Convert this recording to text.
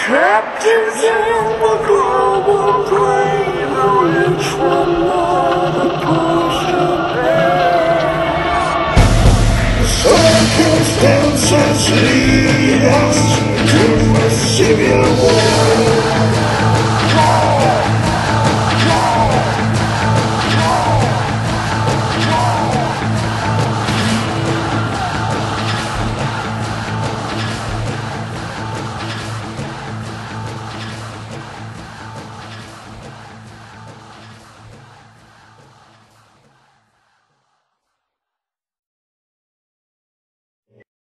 Captives in the global plane, on each one more the potion pays. The circumstances lead us to a civil war.